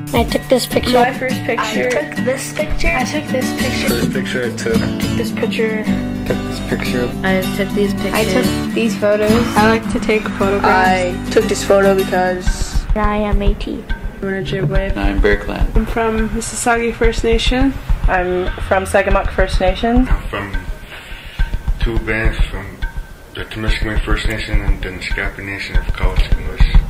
I took this picture. My first picture. I took this picture. I took this picture. First picture I took. This picture. Took this picture. I took these pictures. I took these photos. I like to take photographs. I took this photo because I am AT. I'm an Ojibwe. I'm Berkland. I'm from Mississauga First Nation. I'm from Sagamok First Nation. I'm from two bands from the Temiskaming First Nation and the Nisgapi Nation of College English.